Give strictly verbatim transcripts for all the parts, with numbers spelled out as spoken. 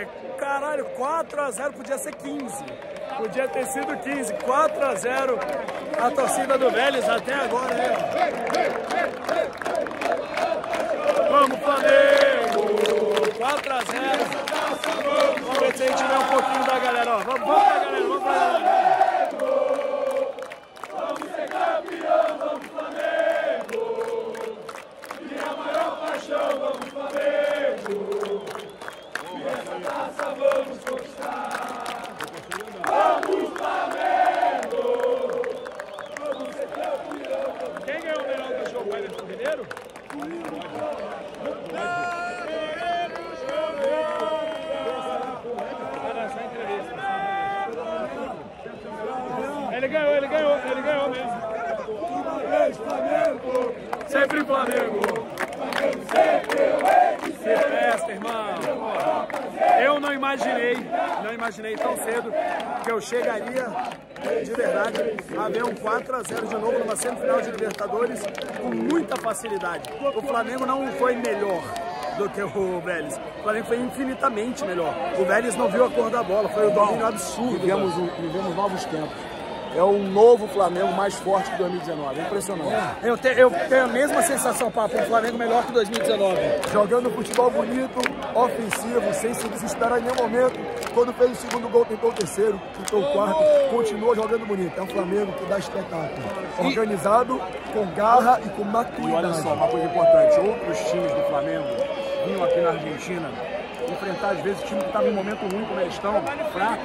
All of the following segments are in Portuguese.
É, caralho, quatro a zero, podia ser quinze. Podia ter sido quinze. quatro a zero a torcida do Vélez até agora, né? Vamos, Flamengo! quatro a zero. Vamos ver se a gente vê um pouquinho da galera, ó. Vamos, vamos pra galera, vamos pra galera. Vamos ser campeão, vamos, Flamengo! Minha maior paixão, vamos, Flamengo! E essa taça vamos conquistar! Vamos, Flamengo! Vamos ser campeão! Quem ganhou o melhor do jogo? O Everton Mineiro? Ele ganhou, ele ganhou, ele ganhou mesmo. Sempre Flamengo! Que festa, irmão! Eu não imaginei, não imaginei tão cedo que eu chegaria, de verdade, a ver um quatro a zero de novo numa semifinal de Libertadores com muita facilidade. O Flamengo não foi melhor do que o Vélez. O Flamengo foi infinitamente melhor. O Vélez não viu a cor da bola, foi um domínio absurdo. Vivemos, vivemos novos tempos. É um novo Flamengo mais forte que dois mil e dezenove. É impressionante. É. Eu, te, eu tenho a mesma sensação, Papo, um Flamengo melhor que dois mil e dezenove. Jogando futebol bonito, ofensivo, sem se desesperar em nenhum momento. Quando fez o segundo gol, tentou o terceiro, tentou o quarto, continuou jogando bonito. É um Flamengo que dá espetáculo. Organizado, com garra e com maturidade. E olha só, uma coisa importante. Outros times do Flamengo vinham aqui na Argentina enfrentar, às vezes, o time que estava em momento ruim, como eles estão, fraco,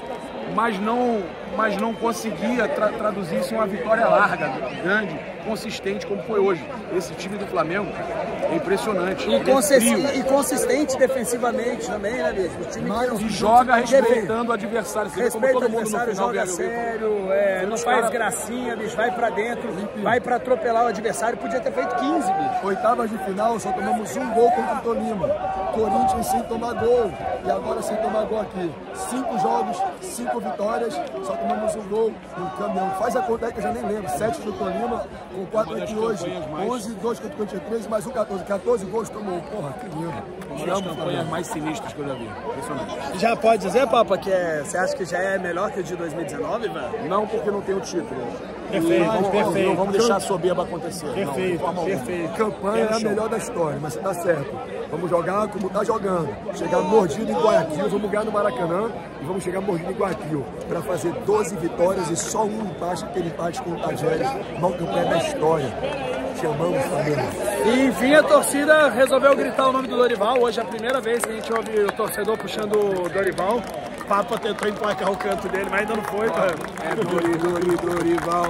mas não, mas não conseguia tra traduzir isso em uma vitória larga, grande, consistente, como foi hoje. Esse time do Flamengo é impressionante. E, consistente, e consistente defensivamente também, né, bicho? O time mas, que joga respeitando o adversário. Você respeita como todo o adversário, mundo no final joga sério, é, não faz cara... gracinha, bicho, vai pra dentro, Limpinho. vai pra atropelar o adversário. Podia ter feito quinze, bicho. Oitavas de final, só tomamos um gol contra o Tolima. Corinthians sem tomar gol. E agora sem tomar gol aqui. Cinco jogos, cinco vitórias, só tomamos um gol no caminhão. Faz a conta aí que eu já nem lembro. Sete do Tolima, com quatro aqui hoje. onze, dois contra o Corinthians, treze, mais um, quatorze. quatorze gols tomou. Porra, que lindo. Uma das campanhas mais sinistras que eu já vi. Impressionante. Já pode dizer, Papa, que é, você acha que já é melhor que o de dois mil e dezenove, velho? Não, porque não tem o título. Perfeito, vamos, perfeito. Não vamos deixar a soberba acontecer. Perfeito, não, perfeito. Campanha é a melhor da história, mas você tá certo. Vamos jogar como tá jogando. Chegar mordido em Guayaquil, vamos ganhar no Maracanã e vamos chegar mordido em Guayaquil para fazer doze vitórias e só um empate, aquele empate com o Tajeres, mal campeão da história. Chamamos Flamengo. E enfim, a torcida resolveu gritar o nome do Dorival. Hoje é a primeira vez que a gente ouve o torcedor puxando o Dorival. O Papa tentou emplacar o canto dele, mas ainda não foi, mano. É Dori, Dori, Dorival.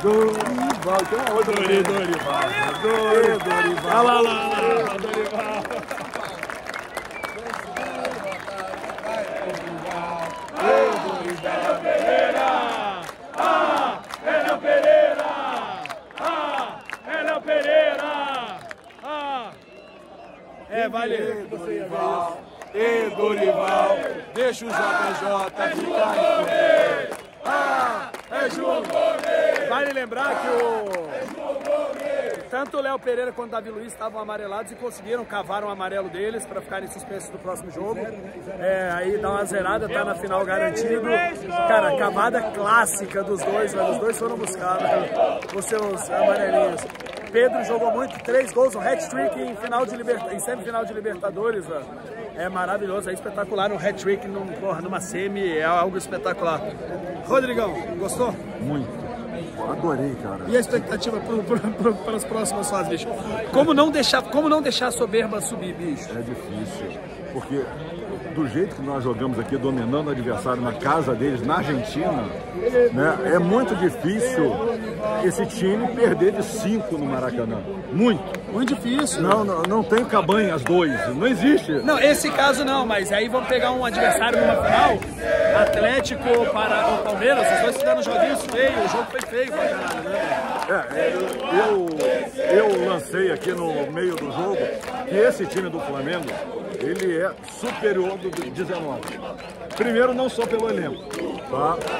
Dorival, tem uma outra. Dori, Dorival. Dori, Dorival. Olha lá, lá, lá, Dorival. É, vale. Dorival, e Dorival, deixa o J J ficar em Ah, é João Gomes. Vale lembrar que o tanto o Léo Pereira quanto o Davi Luiz estavam amarelados e conseguiram cavar um amarelo deles para ficarem suspensos do próximo jogo. É, aí dá uma zerada, tá na final garantido. Cara, cavada clássica dos dois, velho. Os dois foram buscar, velho, os seus amarelinhos. Pedro jogou muito, três gols, um hat-trick em, final de liberta... em semifinal de Libertadores, velho. É maravilhoso, é espetacular, um hat-trick num, porra, numa semi, é algo espetacular. Rodrigão, gostou? Muito. Adorei, cara. E a expectativa para as próximas fases, bicho? Como não deixar, como não deixar a soberba subir, bicho? É difícil, porque do jeito que nós jogamos aqui, dominando o adversário na casa deles, na Argentina, né, é muito difícil esse time perder de cinco no Maracanã. Muito. Muito difícil. Não, não, não tem Cabanhas dois, não existe. Não, esse caso não, mas aí vamos pegar um adversário numa final, Atlético para o Palmeiras, os dois fizeram joguinhos feios, o jogo foi feio pra caralho, né? É, eu, eu lancei aqui no meio do jogo que esse time do Flamengo, ele é superior do dezenove. Primeiro, não só pelo elenco, tá?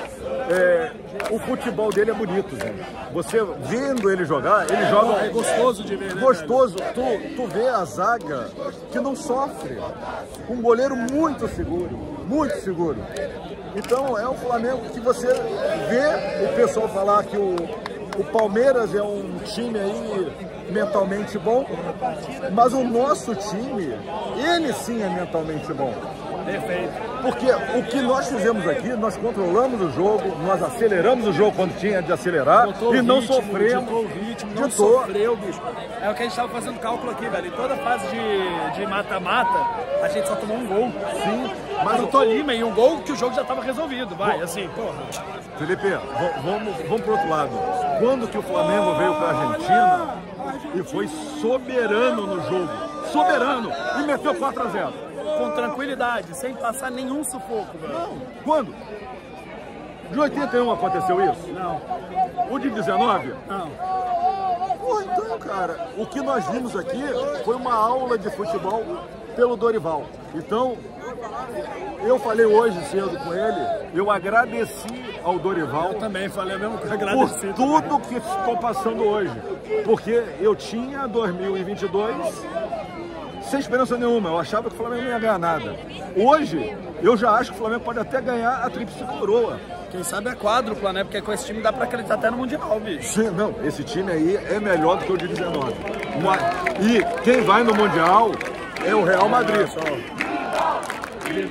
É, o futebol dele é bonito, gente. Você vendo ele jogar, ele joga... É gostoso de ver, né? Gostoso. Tu, tu vê a zaga que não sofre. Um goleiro muito seguro, muito seguro. Então é um Flamengo que você vê o pessoal falar que o, o Palmeiras é um time aí mentalmente bom, mas o nosso time, ele sim é mentalmente bom. Perfeito. Porque o que nós fizemos aqui, nós controlamos o jogo, nós aceleramos o jogo quando tinha de acelerar Botou e o não ritmo, sofremos. ditou o ritmo, não ditou. sofreu, bicho. É o que a gente tava fazendo cálculo aqui, velho. Em toda fase de mata-mata, a gente só tomou um gol. Sim, Mas o Tolima e um gol que o jogo já tava resolvido, vai, assim, porra. Felipe, vamos, vamos pro outro lado. Quando que o Flamengo veio pra Argentina e foi soberano no jogo, soberano, e meteu quatro a zero. Com tranquilidade, sem passar nenhum sufoco, velho. Não, quando? De oitenta e um aconteceu isso? Não, O de dezenove? não. Pô, então, cara, o que nós vimos aqui foi uma aula de futebol pelo Dorival. Então, eu falei hoje cedo com ele, eu agradeci ao Dorival Também falei a mesma coisa, por agradecido. tudo que estou passando hoje. Porque eu tinha dois mil e vinte e dois sem esperança nenhuma, eu achava que o Flamengo não ia ganhar nada. Hoje, eu já acho que o Flamengo pode até ganhar a tríplice coroa. Quem sabe é quádrupla, né? Porque com esse time dá pra acreditar até no Mundial, bicho. Sim, não, esse time aí é melhor do que o de dezenove. E quem vai no Mundial é o Real Madrid. Vida.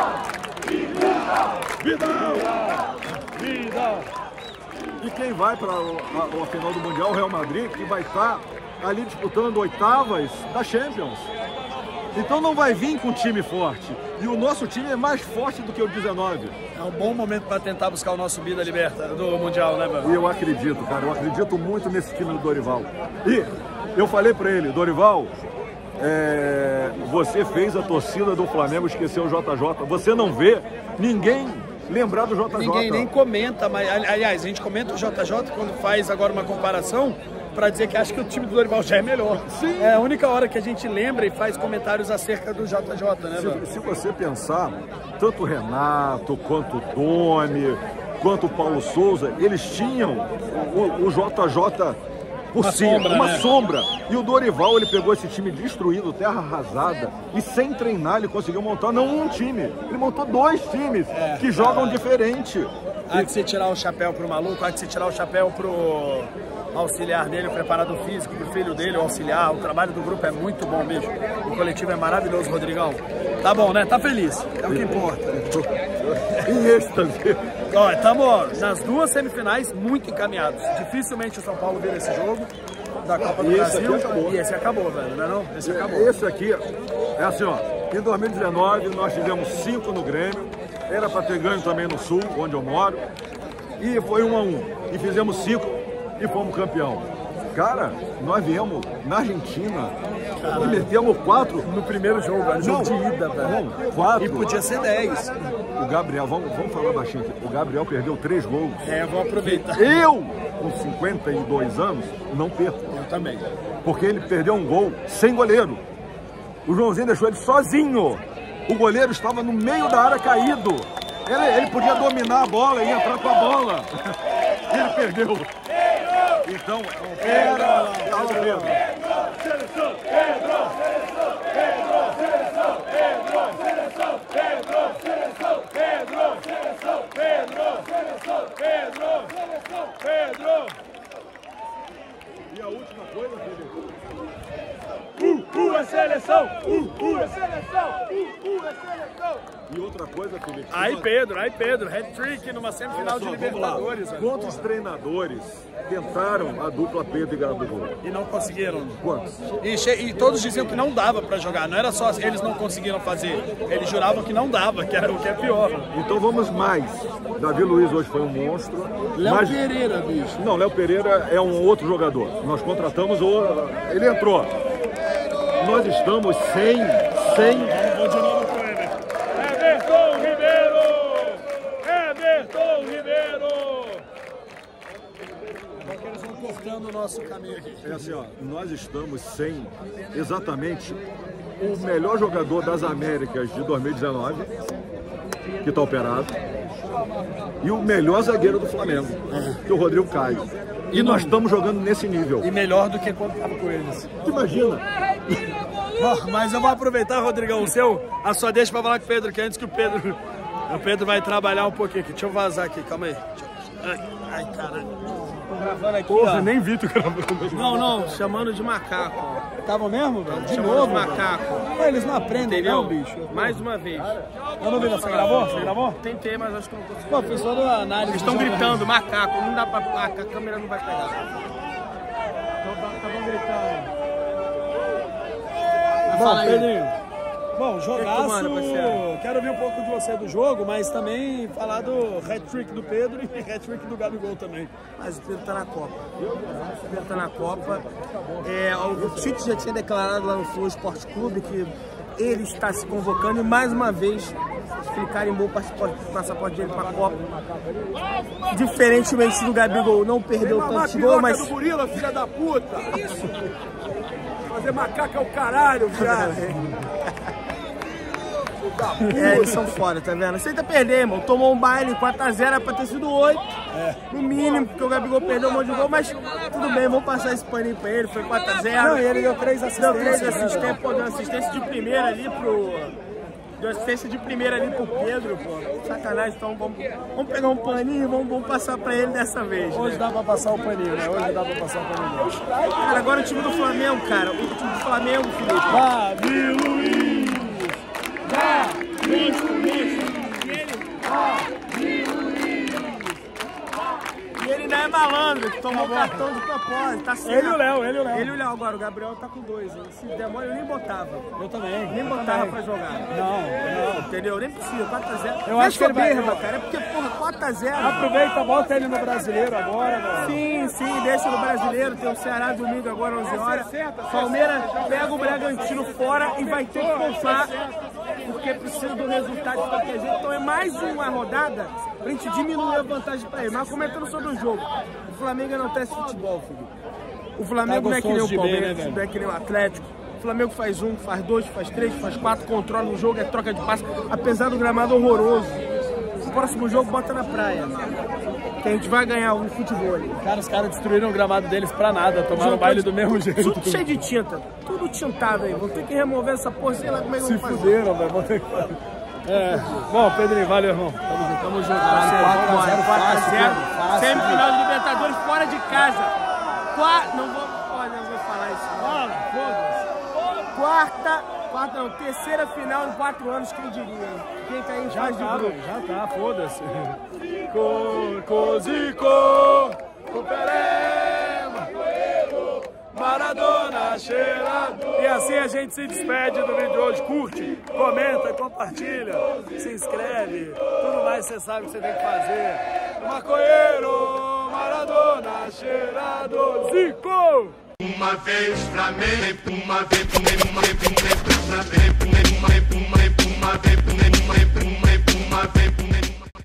Vida. E quem vai para a, a final do Mundial é o Real Madrid, que vai estar ali disputando oitavas da Champions. Então não vai vir com um time forte. E o nosso time é mais forte do que o dezenove. É um bom momento para tentar buscar o nosso subida liberta do Mundial, né, velho? E eu acredito, cara, eu acredito muito nesse time do Dorival. E eu falei para ele, Dorival, é, você fez a torcida do Flamengo esquecer o J J. Você não vê ninguém lembrar do J J. Ninguém nem comenta, mas aliás, a gente comenta o J J quando faz agora uma comparação para dizer que acha que o time do Dorival já é melhor. Sim. É a única hora que a gente lembra e faz comentários acerca do J J, né, velho? Se, se você pensar, tanto o Renato, quanto o Domi, quanto o Paulo Souza, eles tinham o, o J J por Uma cima, sombra, uma né? sombra. E o Dorival, ele pegou esse time destruído, terra arrasada, e sem treinar ele conseguiu montar não um time, ele montou dois times É, que jogam cara. diferente. Há que você tirar o chapéu pro maluco, há que você tirar o chapéu pro auxiliar dele, o preparador físico, pro filho dele, o auxiliar. O trabalho do grupo é muito bom, bicho. O coletivo é maravilhoso, Rodrigão. Tá bom, né? Tá feliz. É o que importa. Em êxtase. Ó, estamos nas duas semifinais muito encaminhados. Dificilmente o São Paulo vira esse jogo da Copa do E esse Brasil. aqui acabou. E esse acabou, velho, não é não? Esse acabou. Esse aqui é assim, ó. Em dois mil e dezenove nós tivemos cinco no Grêmio. Era para ter ganho também no Sul, onde eu moro. E foi um a um. E fizemos cinco e fomos campeão. Cara, nós viemos na Argentina e metemos quatro. No primeiro jogo, velho. Jogo de ida, velho. Não, quatro. E podia ser dez. O Gabriel, vamos, vamos falar baixinho aqui. O Gabriel perdeu três gols. É, eu vou aproveitar. Eu, com cinquenta e dois anos, não perco. Eu também. Porque ele perdeu um gol sem goleiro. O Joãozinho deixou ele sozinho. O goleiro estava no meio da área caído. Ele, ele podia dominar a bola e entrar com a bola. Ele perdeu. Então, era... Alô, Pedro. Seleção, Pedro! Seleção, Pedro! Seleção, Pedro! Seleção, Pedro! Seleção, Pedro! Seleção, Pedro! Seleção, Pedro! Seleção, Pedro! E a última coisa, Felipe? Uh, uh, é seleção! Uh, uh, é seleção! Uh, uh, é seleção! E outra coisa, Felipe? Aí, Pedro, aí, Pedro. Hat-trick numa semifinal de Olha só, vamos lá. Libertadores, velho. Quantos treinadores tentaram a dupla Pedro e Gabigol? E não conseguiram. Quantos? E, che- e todos diziam que não dava pra jogar. Não era só eles não conseguiram fazer. Eles juravam que não dava, que era o que é pior. Então vamos mais. Davi Luiz hoje foi um monstro. Léo mas... Pereira, bicho. Não, Léo Pereira é um outro jogador. Nós contratamos o... Ele entrou. Nós estamos sem... sem... Vou de novo com ele. Everton Ribeiro! Everton Ribeiro! Porque eles vão cortando o nosso caminho aqui. É assim, ó, nós estamos sem exatamente o melhor jogador das Américas de dois mil e dezenove. que está operado, e o melhor zagueiro do Flamengo, que é o Rodrigo Caio. E nós estamos jogando nesse nível. E melhor do que quando estava com eles. Tu imagina? Bom, mas eu vou aproveitar, Rodrigão, o seu, a sua deixa para falar com o Pedro, que antes que o Pedro, o Pedro vai trabalhar um pouquinho aqui. Deixa eu vazar aqui, calma aí. Ai, ai caralho. Tô gravando aqui, Porra, ó. nem vi tu gravando. Não, não, chamando de macaco. Tava mesmo, velho? De Chamando novo, de macaco. velho. Eles não aprendem, Entendeu? não, bicho. Mais uma vez. Eu não vi, não. Você gravou? Você gravou? Tentei, mas acho que não consegui. Pô, fiz toda a análise. Eles estão do jogo. gritando, macaco, não dá pra... A câmera não vai pegar. Estavam gritando. Mas Bom, fala aí. Pedrinho. Bom, que jogaço, tu manda, parceiro? quero ouvir um pouco de você do jogo, mas também falar do hat-trick do Pedro e hat-trick do Gabigol também. Mas o Pedro tá na Copa. O Pedro tá na Copa. É, o Tite já tinha declarado lá no Flow Esporte Clube que ele está se convocando e mais uma vez ele carimbou o passaporte, o passaporte dele para a Copa. Diferentemente do Gabigol, não perdeu tanto gol, mas... do Burila, filha da puta! Isso! Fazer macaca é o caralho, cara! É, eles são foda, tá vendo? Aceita perder, irmão. Tomou um baile, quatro a zero, era pra ter sido oito. É. No mínimo, porque o Gabigol perdeu um monte de gol, mas tudo bem, vamos passar esse paninho pra ele. Foi quatro a zero. Não, e ele deu três assistências. Deu três assistências, pô, deu assistência de primeira ali pro... Deu assistência de primeira ali pro Pedro, pô. Sacanagem, então vamos, vamos pegar um paninho e vamos, vamos passar pra ele dessa vez. Hoje né? dá pra passar o paninho, né? Hoje dá pra passar o paninho. Cara, agora o time do Flamengo, cara. O time do Flamengo, Felipe. Davi Luiz! Isso, isso. E ele... E ele ainda é malandro, que tomou cartão de propósito, tá certo. Ele e o Léo, ele e o Léo. Ele e o Léo agora, o Gabriel tá com dois. Hein? Se demora, eu nem botava. Eu também. Nem botava pra jogar. Não, não. Entendeu? Nem precisa, quatro a zero. Eu Não é acho que ele vai- soberba, cara. É porque, porra, quatro a zero. Aproveita, bota ele no brasileiro agora, mano. Sim, sim, deixa no brasileiro. Tem o Ceará domingo agora, onze horas. Palmeiras pega o Bragantino fora e vai ter que poupar, porque precisa do resultado de qualquer jeito. Então é mais uma rodada pra gente diminuir a vantagem pra ele. Mas comentando sobre o jogo, o Flamengo não tem esse futebol, filho. O Flamengo Tá não é que nem o gostoso de ver, Palmeiras, né, velho? não é que nem o Atlético. O Flamengo faz um, faz dois, faz três, faz quatro, controla o jogo, é troca de passe, apesar do gramado horroroso. O próximo jogo bota na praia, que a gente vai ganhar o futebol. Cara, os caras destruíram o gramado deles pra nada, tomaram o baile do mesmo jeito. Tudo cheio de tinta, tudo tintado aí. Vão ter que remover essa porra, sei lá como é que Se vão fazer. fuderam, velho. Vou ter que... É. Bom, Pedrinho, valeu, irmão. Tamo junto. Tamo junto, parceiro. quatro a zero, quatro a fácil, zero. Pedro, fácil. Semifinal de Libertadores fora de casa. Qua... Não vou... Olha, não vou falar isso. Fala, foda-se. Quarta, quarta não, terceira final em quatro anos, quem diria? Hein? Quem tá aí em Já fase de tá, grupo? velho, já tá, foda-se. Zico, Zico, Coperema, Maradona, cheirado. E assim a gente se despede do vídeo de hoje. Curte, comenta, compartilha, se inscreve. Tudo mais você sabe que você tem que fazer. Maconheiro, Maradona, cheirado. Zico! Uma vez Flamengo, uma vez, uma vez, uma vez,